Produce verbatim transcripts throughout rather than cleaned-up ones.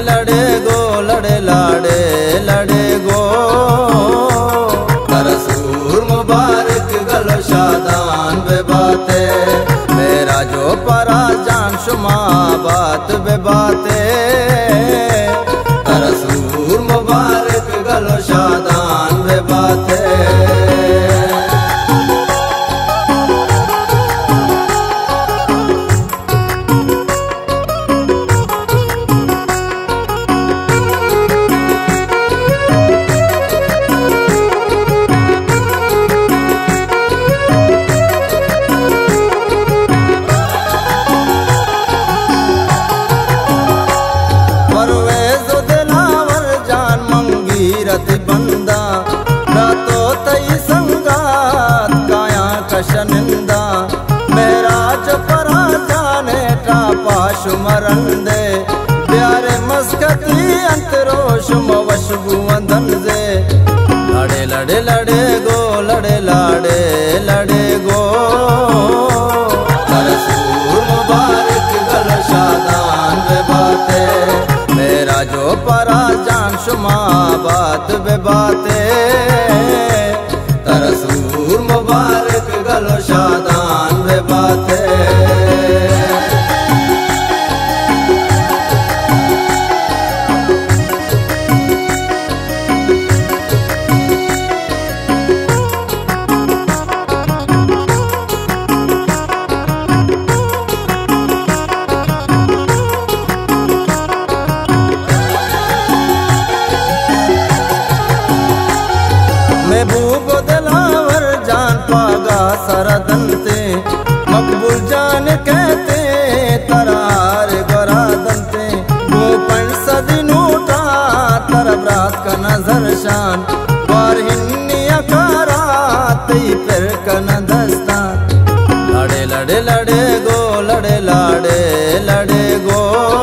लड़े गो लड़े लाड़े लड़े गो तरसूर मुबारक गलो शादान बे बाते मेरा जो परा जान शुमा बात बे बाते तरसूर मुबारक गलो शादान बे बाते बंदा रातो तई संगात काया कशनिंदा मेरा जो परा जाने टा पाश मरंदे प्यारे मस्कती अंतरोश मवशबू अंदनजे लड़े लड़े लड़े गो लड़े लाड़े लड़े गो तरसूर मुबारक गलो शादान बे बाते मेरा जो परा जान शुमा बात बे बाते तरसूर मुबारक गलो शादान बे बाते महबूब दिलावर जान पागा सरदंते मकबूल जान कहते तरार गरादंते वो पंच सदिनूटा तरब रात का नजर शान पर हिन्नी अकारात फिर का नदस्ता लड़े लड़े लड़े गो लड़े लाड़े लड़े गो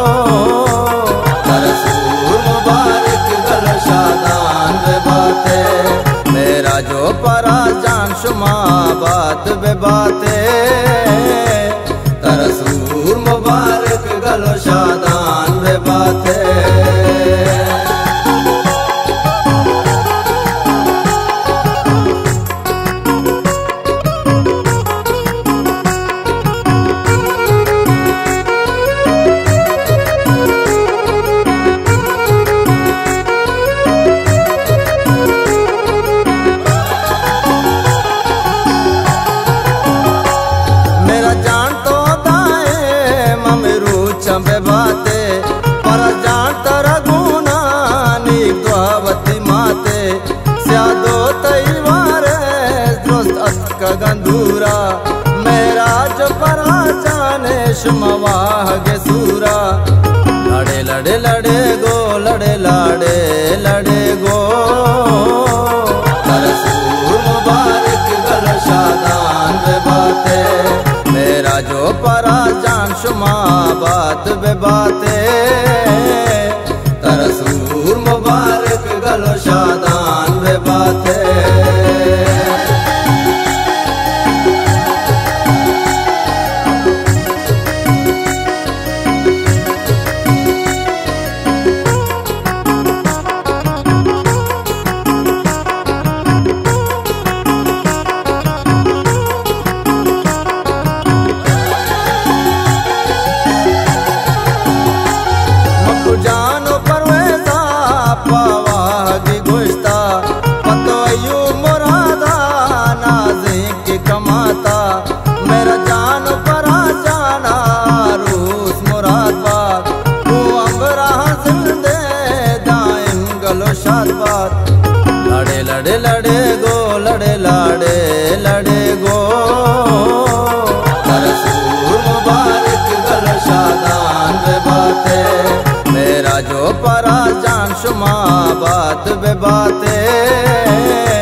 तरसूर मुबारक गलो शादान बे बाते मेरा जो परा जान शुमा बात बे बाते तरसूर मुबारक गलो शादान बे बाते चंबे बाते पर जान तरा गुना नीक दुआवती माते स्यादो तैवारे दोस्त अतका गंधूरा मेरा जो परा जाने शुमवाह के सूरा लड़े लड़े लड़े गो लड़े लाड़े लड़े गो तरसूर मुबारक गलो शादान बे बाते मेरा मेरा जो परा जान शुमा बात बे बाते तरसूर मुबारक गलो शादान बे बाते जानो परवेज़ा पावागी गुश्ता पतोयू मुरादा नाज़ी की कमाता मेरा जानो परा जाना रूस मुराद बात तू अमरा जिंदे दाइम गलो शाद बात लड़े लड़े लड़े गो लड़े लाड़े लड़े गो तरसूर मुबारक गलो शादान बे बाते मेरा जो परा जान शुमा बात बे बाते